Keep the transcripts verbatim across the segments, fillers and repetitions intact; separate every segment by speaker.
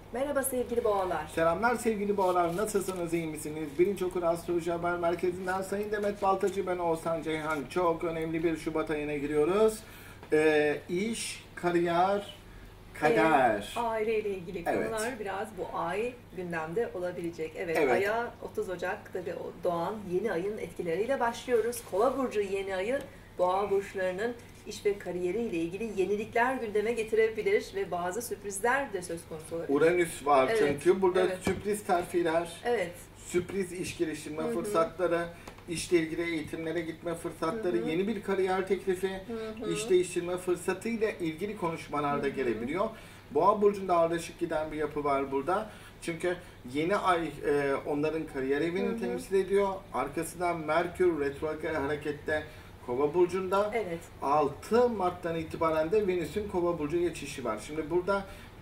Speaker 1: Merhaba sevgili boğalar.
Speaker 2: Selamlar sevgili boğalar, nasılsınız, iyi misiniz? Birinci Okur Astroloji Haber Merkezi'nden Sayın Demet Baltacı, ben Oğuzhan Ceyhan. Çok önemli bir Şubat ayına giriyoruz. Ee, iş, kariyer, kader.
Speaker 1: Ee, aile ile ilgili
Speaker 2: Evet.
Speaker 1: konular biraz bu ay gündemde olabilecek. Evet,
Speaker 2: Evet.
Speaker 1: aya otuz Ocak tabii doğan yeni ayın etkileriyle başlıyoruz. Kova burcu yeni ayı boğa burçlarının iş ve kariyeri ile ilgili yenilikler gündeme getirebilir ve bazı sürprizler de söz konusu olabilir.
Speaker 2: Uranüs var
Speaker 1: Evet,
Speaker 2: çünkü burada
Speaker 1: evet.
Speaker 2: sürpriz terfiler,
Speaker 1: Evet.
Speaker 2: sürpriz iş geliştirme
Speaker 1: Hı hı.
Speaker 2: fırsatları, işle ilgili eğitimlere gitme fırsatları,
Speaker 1: Hı hı.
Speaker 2: yeni bir kariyer teklifi,
Speaker 1: Hı hı.
Speaker 2: iş değiştirme fırsatıyla ilgili konuşmalar da
Speaker 1: Hı hı.
Speaker 2: gelebiliyor. Boğa burcunda ardışık giden bir yapı var burada. Çünkü yeni ay e, onların kariyer evini
Speaker 1: Hı hı.
Speaker 2: temsil ediyor. Arkasından Merkür retrograde harekette Kova burcunda.
Speaker 1: Evet.
Speaker 2: altı Mart'tan itibaren de Venüs'ün Kova burcu geçişi var. Şimdi burada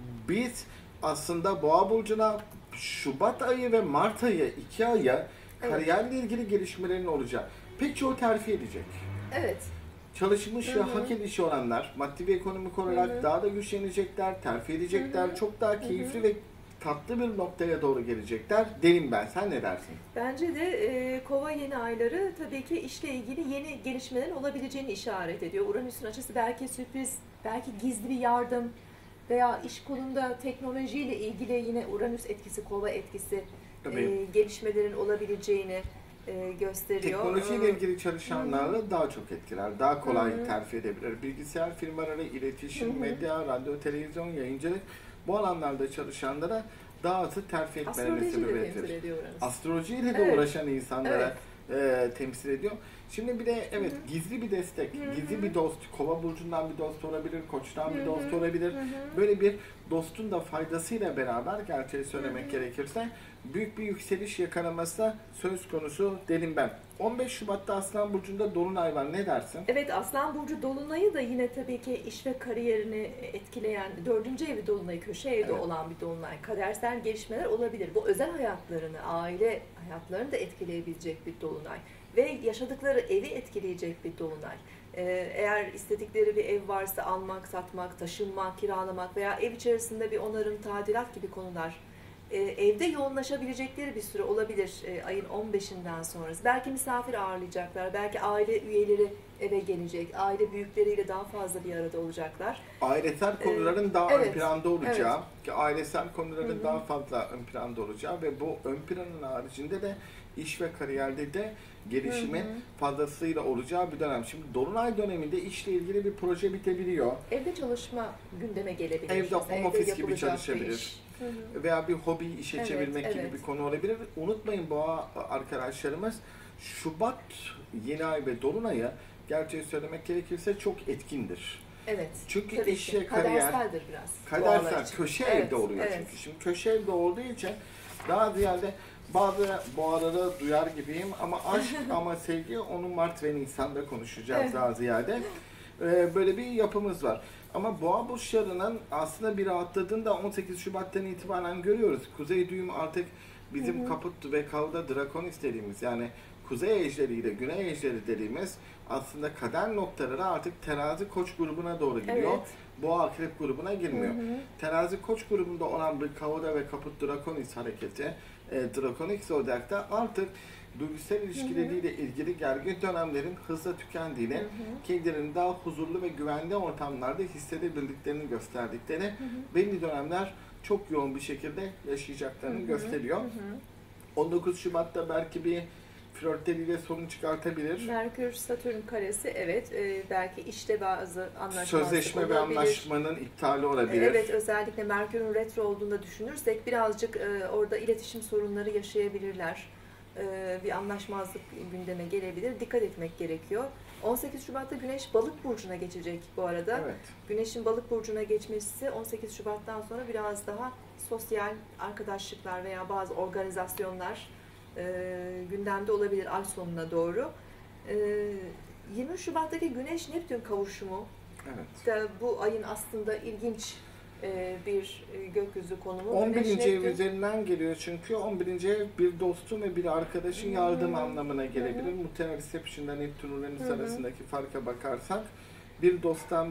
Speaker 2: biz aslında Boğa burcuna Şubat ayı ve Mart ayı, iki aya
Speaker 1: Evet.
Speaker 2: kariyerle ilgili gelişmelerin olacağı pek çoğu terfi edecek.
Speaker 1: Evet.
Speaker 2: Çalışmış
Speaker 1: Hı
Speaker 2: ve
Speaker 1: hı.
Speaker 2: hak edişi olanlar maddi ve ekonomik olarak
Speaker 1: Hı hı.
Speaker 2: daha da güçlenecekler, terfi edecekler,
Speaker 1: Hı hı.
Speaker 2: çok daha keyifli ve tatlı bir noktaya doğru gelecekler derim ben. Sen ne dersin?
Speaker 1: Bence de e, kova yeni ayları tabii ki işle ilgili yeni gelişmelerin olabileceğini işaret ediyor. Uranüs'ün açısı belki sürpriz, belki gizli bir yardım veya iş konumunda teknolojiyle ilgili yine Uranüs etkisi, kova etkisi
Speaker 2: Tabii.
Speaker 1: e, gelişmelerin olabileceğini e, gösteriyor.
Speaker 2: Teknolojiyle
Speaker 1: Ee,
Speaker 2: ilgili çalışanlarla daha çok etkiler, daha kolay
Speaker 1: Hı hı.
Speaker 2: terfi edebilir. Bilgisayar firmaları, iletişim,
Speaker 1: Hı hı.
Speaker 2: medya, radyo, televizyon, yayıncılık bu alanlarda çalışanlara daha hızlı terfi etmelerine
Speaker 1: Astroloji de
Speaker 2: sebebiyet
Speaker 1: temsil
Speaker 2: verir.
Speaker 1: ediyor Uranüs.
Speaker 2: Astrolojiyle de
Speaker 1: Evet.
Speaker 2: uğraşan insanlara e, temsil ediyor. Şimdi bir de evet
Speaker 1: Hı hı.
Speaker 2: gizli bir destek,
Speaker 1: Hı hı.
Speaker 2: gizli bir dost, Kova burcundan bir dost olabilir, Koç'tan bir
Speaker 1: Hı hı.
Speaker 2: dost olabilir.
Speaker 1: Hı hı.
Speaker 2: Böyle bir dostun da faydasıyla beraber gerçeği söylemek
Speaker 1: Hı hı.
Speaker 2: gerekirse büyük bir yükseliş yakalaması da söz konusu derim ben. on beş Şubat'ta Aslan burcunda dolunay var. Ne dersin?
Speaker 1: Evet, Aslan Burcu Dolunay'ı da yine tabii ki iş ve kariyerini etkileyen dördüncü evi Dolunay'ı, köşe evde
Speaker 2: Evet.
Speaker 1: olan bir Dolunay. Kadersel gelişmeler olabilir. Bu özel hayatlarını, aile hayatlarını da etkileyebilecek bir Dolunay. Ve yaşadıkları evi etkileyecek bir Dolunay. Ee, eğer istedikleri bir ev varsa almak, satmak, taşınmak, kiralamak veya ev içerisinde bir onarım, tadilat gibi konular. Ee, evde yoğunlaşabilecekleri bir süre olabilir e, ayın on beşinden sonrası. Belki misafir ağırlayacaklar, belki aile üyeleri eve gelecek, aile büyükleriyle daha fazla bir arada olacaklar.
Speaker 2: Ailesel konuların
Speaker 1: Ee,
Speaker 2: daha
Speaker 1: evet,
Speaker 2: ön planda olacağı, ki ailesel konuların
Speaker 1: Hı hı.
Speaker 2: daha fazla ön planda olacağı ve bu ön planın haricinde de iş ve kariyerde de gelişimin
Speaker 1: Hı hı.
Speaker 2: fazlasıyla olacağı bir dönem. Şimdi Dolunay döneminde işle ilgili bir proje bitebiliyor.
Speaker 1: Evde çalışma gündeme gelebilir.
Speaker 2: Evde home office gibi
Speaker 1: yapılacak bir
Speaker 2: çalışabilir.
Speaker 1: iş. Hı hı.
Speaker 2: Veya bir hobi işe
Speaker 1: Evet,
Speaker 2: çevirmek gibi
Speaker 1: evet.
Speaker 2: bir konu olabilir. Unutmayın boğa arkadaşlarımız, Şubat yeni ay ve dolunayı gerçeği söylemek gerekirse çok etkindir.
Speaker 1: Evet.
Speaker 2: Çünkü
Speaker 1: tabii
Speaker 2: işe,
Speaker 1: ki.
Speaker 2: kariyer,
Speaker 1: Kaderseldir biraz. boğalar
Speaker 2: kadersel,
Speaker 1: için.
Speaker 2: köşe
Speaker 1: Evet,
Speaker 2: evde oluyor
Speaker 1: evet.
Speaker 2: çünkü. Şimdi köşe evde olduğu için daha ziyade bazı boğaları duyar gibiyim ama aşk ama sevgi onu Mart ve Nisan'da konuşacağız
Speaker 1: Evet.
Speaker 2: daha ziyade. Ee, böyle bir yapımız var. Ama boğa burçlarının aslında bir rahatladığını da on sekiz Şubat'tan itibaren görüyoruz. Kuzey düğüm artık bizim
Speaker 1: Hı hı.
Speaker 2: kaput ve kavda drakonis dediğimiz, yani kuzey ejderi ile güney ejderi dediğimiz aslında kader noktaları artık terazi koç grubuna doğru gidiyor.
Speaker 1: Evet.
Speaker 2: Boğa akrep grubuna girmiyor.
Speaker 1: Hı hı.
Speaker 2: Terazi koç grubunda olan bir kavda ve kaput drakonis hareketi, e, drakonik zodyakta artık duygusal ilişkileriyle ilgili gergin dönemlerin hızla tükendiğini,
Speaker 1: Hı hı.
Speaker 2: kendilerini daha huzurlu ve güvenli ortamlarda hissedebildiklerini gösterdikleri,
Speaker 1: Hı hı.
Speaker 2: belli dönemler çok yoğun bir şekilde yaşayacaklarını
Speaker 1: Hı hı.
Speaker 2: gösteriyor.
Speaker 1: Hı hı.
Speaker 2: on dokuz Şubat'ta belki bir flörtleriyle sorun çıkartabilir.
Speaker 1: Merkür Satürn karesi, evet, e, belki işte bazı anlaşmazlık
Speaker 2: Sözleşme ve
Speaker 1: olabilir.
Speaker 2: anlaşmanın iptali olabilir.
Speaker 1: Evet, özellikle Merkür'ün retro olduğunda düşünürsek birazcık e, orada iletişim sorunları yaşayabilirler. E, bir anlaşmazlık gündeme gelebilir. Dikkat etmek gerekiyor. on sekiz Şubat'ta Güneş Balık burcuna geçecek bu arada.
Speaker 2: Evet.
Speaker 1: Güneş'in Balık burcuna geçmesi on sekiz Şubat'tan sonra biraz daha sosyal arkadaşlıklar veya bazı organizasyonlar e, gündemde olabilir ay sonuna doğru. E, yirmi üç Şubat'taki Güneş Neptün kavuşumu
Speaker 2: Evet.
Speaker 1: da bu ayın aslında ilginç e, bir e, gökyüzü konumu.
Speaker 2: on
Speaker 1: Güneş
Speaker 2: birinci ev
Speaker 1: Neptün-
Speaker 2: üzerinden geliyor çünkü on birinci ev bir dostun ve bir arkadaşın yardım
Speaker 1: Hı hı.
Speaker 2: anlamına gelebilir.
Speaker 1: Hı hı.
Speaker 2: Muhtemelen Reception'da Neptün Uranüs
Speaker 1: Hı hı.
Speaker 2: arasındaki farka bakarsak bir dosttan bir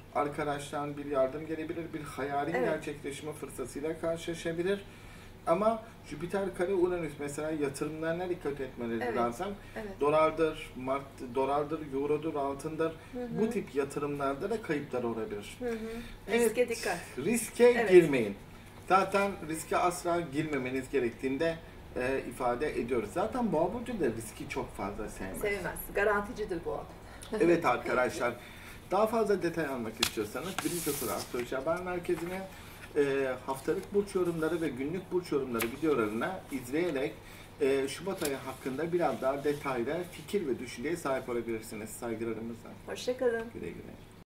Speaker 2: arkadaştan bir yardım gelebilir, bir hayalin
Speaker 1: Evet.
Speaker 2: gerçekleşme fırsatıyla karşılaşabilir. Ama Jüpiter kare Uranüs mesela yatırımlarına dikkat etmeleri
Speaker 1: Evet.
Speaker 2: lazım.
Speaker 1: Evet.
Speaker 2: Dolardır, mart, dolardır, eurodur, altındır.
Speaker 1: Hı hı.
Speaker 2: Bu tip yatırımlarda da kayıplar olabilir.
Speaker 1: Hı hı.
Speaker 2: Evet,
Speaker 1: Riske dikkat.
Speaker 2: Riske
Speaker 1: Evet.
Speaker 2: girmeyin. Zaten riske asla girmemeniz gerektiğinde e, ifade ediyoruz. Zaten Boğa burcu da riski çok fazla sevmez.
Speaker 1: Sevmez. Garanticidir bu.
Speaker 2: Evet arkadaşlar, daha fazla detay almak istiyorsanız Birinci Okul Astroloji Haber Merkezi'ne e, haftalık burç yorumları ve günlük burç yorumları videolarını izleyerek e, Şubat ayı hakkında biraz daha detaylı fikir ve düşünceye sahip olabilirsiniz. Saygılarımızla.
Speaker 1: Hoşça kalın.
Speaker 2: Güle güle.